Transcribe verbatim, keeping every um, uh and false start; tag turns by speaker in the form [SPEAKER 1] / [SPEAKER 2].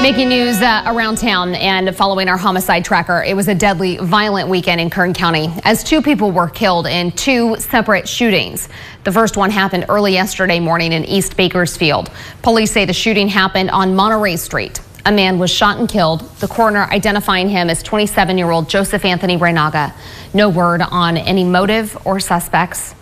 [SPEAKER 1] Making news uh, around town and following our homicide tracker, it was a deadly, violent weekend in Kern County as two people were killed in two separate shootings. The first one happened early yesterday morning in East Bakersfield. Police say the shooting happened on Monterey Street. A man was shot and killed, the coroner identifying him as twenty-seven-year-old Joseph Anthony Reynaga. No word on any motive or suspects.